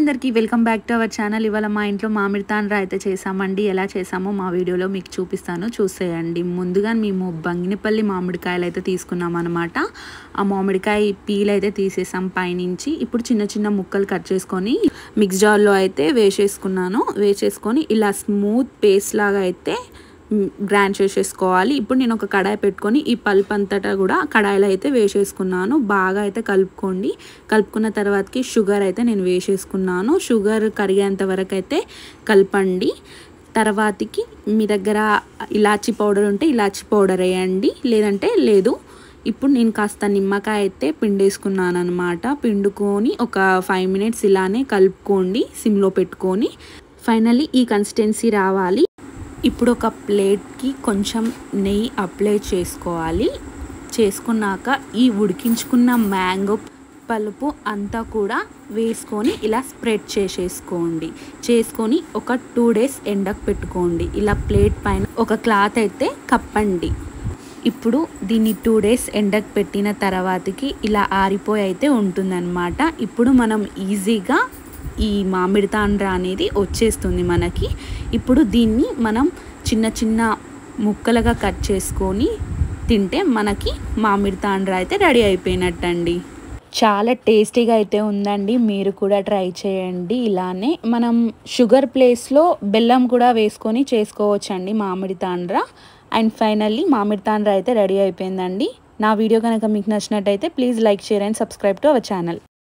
అందరికీ welcome back to our channel. ఇవాళ మా ఇంట్లో మామిడి తాండ్ర అయితే చేసామండి. ఎలా చేసామో మా వీడియోలో మీకు చూపిస్తాను, చూసేయండి. ముందుగా మేము బంగినపల్లి మామిడికాయలు అయితే తీసుకున్నాం అనమాట. ఆ మామిడికాయ పీల్ అయితే తీసేసాం పైనుంచి. ఇప్పుడు చిన్న చిన్న ముక్కలు కట్ చేసుకొని మిక్స్ జార్లో అయితే వేసేసుకొని ఇలా స్మూత్ పేస్ట్ లాగా అయితే గ్రైండ్ చేసేసుకోవాలి. ఇప్పుడు నేను ఒక కడాయి పెట్టుకొని ఈ పల్ప్ అంతటా కూడా కడాయిలో అయితే వేసేసుకున్నాను. బాగా అయితే కలుపుకున్న తర్వాతకి షుగర్ అయితే నేను వేసేసుకున్నాను. షుగర్ కరిగేంత వరకు అయితే కలపండి. తర్వాతకి మీ దగ్గర ఇలాచీ పౌడర్ ఉంటే ఇలాచీ పౌడర్ వేయండి, లేదంటే లేదు. ఇప్పుడు నేను కాస్త నిమ్మకాయ అయితే పిండేసుకున్నాను అనమాట. పిండుకొని ఒక 5 minutes ఇలానే కలుపుకోండి సిమ్లో పెట్టుకొని. ఫైనల్లీ ఈ కన్సిస్టెన్సీ రావాలి. ఇప్పుడు ఒక ప్లేట్కి కొంచెం నెయ్యి అప్లై చేసుకోవాలి. చేసుకున్నాక ఈ ఉడికించుకున్న మ్యాంగో పలుపు అంతా కూడా వేసుకొని ఇలా స్ప్రెడ్ చేసుకొని ఒక 2 days ఎండకు పెట్టుకోండి. ఇలా ప్లేట్ పైన ఒక క్లాత్ అయితే కప్పండి. ఇప్పుడు దీన్ని 2 days ఎండకు పెట్టిన తర్వాతకి ఇలా ఆరిపోయి అయితే ఉంటుందన్నమాట. ఇప్పుడు మనం ఈజీగా ఈ మామిడి తాండ్ర అనేది వచ్చేస్తుంది మనకి. ఇప్పుడు దీన్ని మనం చిన్న చిన్న ముక్కలుగా కట్ చేసుకొని తింటే మనకి మామిడి తాండ్ర అయితే రెడీ అయిపోయినట్టండి. చాలా టేస్టీగా అయితే ఉందండి. మీరు కూడా ట్రై చేయండి. ఇలానే మనం షుగర్ ప్లేస్లో బెల్లం కూడా వేసుకొని చేసుకోవచ్చండి మామిడి తాండ్ర. అండ్ ఫైనల్లీ మామిడి తాండ్ర అయితే రెడీ అయిపోయిందండి. నా వీడియో కనుక మీకు నచ్చినట్టయితే please like, share and subscribe to our channel.